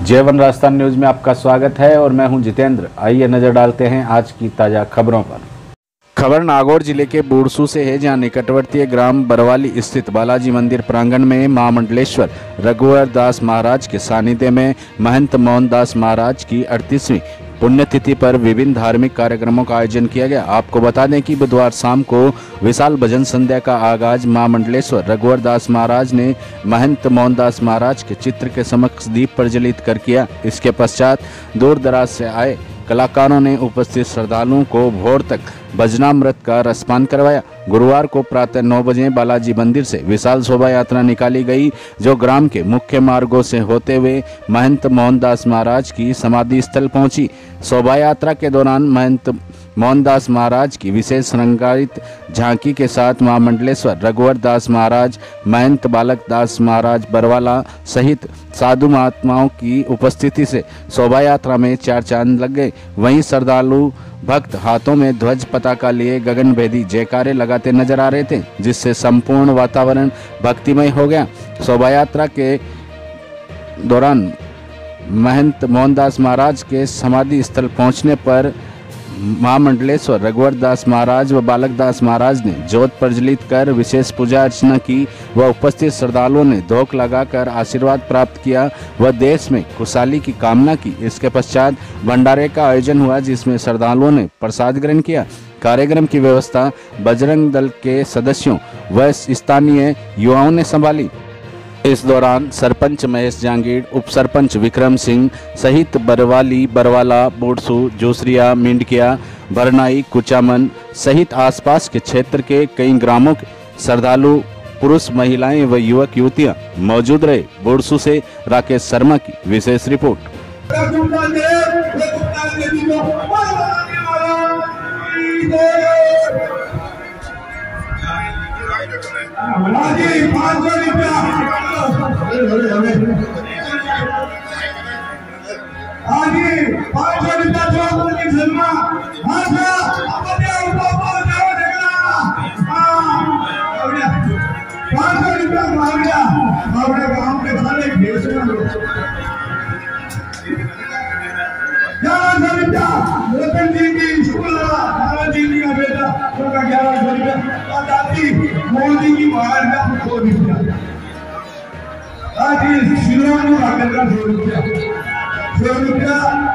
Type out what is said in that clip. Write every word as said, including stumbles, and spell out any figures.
जेवन Rajasthan news में आपका स्वागत है और मैं हूं जितेंद्र। आइए नजर डालते हैं आज की ताजा खबरों पर। खबर नागौर जिले के बूढ़सू से है, जहां निकटवर्तीय ग्राम बरवाली स्थित बालाजी मंदिर प्रांगण में महामंडलेश्वर रघुवर दास महाराज के सानिध्य में महंत मोहन दास महाराज की अड़तीसवीं पुण्यतिथि पर विभिन्न धार्मिक कार्यक्रमों का आयोजन किया गया। आपको बता दें कि बुधवार शाम को विशाल भजन संध्या का आगाज महामंडलेश्वर रघुवर दास महाराज ने महंत मोहन दास महाराज के चित्र के समक्ष दीप प्रज्वलित कर किया। इसके पश्चात दूर दराज से आए कलाकारों ने उपस्थित श्रद्धालुओं को भोर तक भजनामृत का रसपान करवाया। गुरुवार को प्रातः नौ बजे बालाजी मंदिर से विशाल शोभा यात्रा निकाली गई, जो ग्राम के मुख्य मार्गों से होते हुए महंत मोहनदास महाराज की समाधि स्थल पहुंची। शोभा यात्रा के दौरान महंत मोहनदास महाराज की विशेष श्रृंगारित झांकी के साथ महामंडलेश्वर रघुवर दास महाराज, महंत बालक दास महाराज बरवाला सहित साधु महात्माओं की उपस्थिति से शोभा यात्रा में चार चांद लग गए। वहीं श्रद्धालु भक्त हाथों में ध्वज पताका लिए गगनभेदी जयकारे लगाते नजर आ रहे थे, जिससे संपूर्ण वातावरण भक्तिमय हो गया। शोभा यात्रा के दौरान महंत मोहनदास महाराज के समाधि स्थल पहुंचने पर महामंडलेश्वर रघुवर दास महाराज व बालक दास महाराज ने ज्योत प्रज्वलित कर विशेष पूजा अर्चना की व उपस्थित श्रद्धालुओं ने धोख लगाकर आशीर्वाद प्राप्त किया व देश में खुशहाली की कामना की। इसके पश्चात भंडारे का आयोजन हुआ, जिसमें श्रद्धालुओं ने प्रसाद ग्रहण किया। कार्यक्रम की व्यवस्था बजरंग दल के सदस्यों व स्थानीय युवाओं ने संभाली। इस दौरान सरपंच महेश जांगीर, उप सरपंच विक्रम सिंह सहित बरवाली, बरवाला, बूढ़सू, जोसरिया, मिंडकिया, भरनाई, कुचामन सहित आसपास के क्षेत्र के कई ग्रामों के श्रद्धालु पुरुष, महिलाएं व युवक युवतियां मौजूद रहे। बूढ़सू से राकेश शर्मा की विशेष रिपोर्ट। आजी पाँच सौ रुपया आजी पाँच सौ रुपया जो की फिल्मा हाँ सर अपने ऊपर जाओ देखना हाँ पाँच सौ रुपया मांग लिया हमारे गांव के सारे भेज ग्यारह सौ रुपया रतन जी की स्कूल नारायण जी का बेटा उनका ग्यारह सौ रुपया और दादी मोदी की महाराज का सौ रुपया आज शिवराम का सौ रुपया सौ रुपया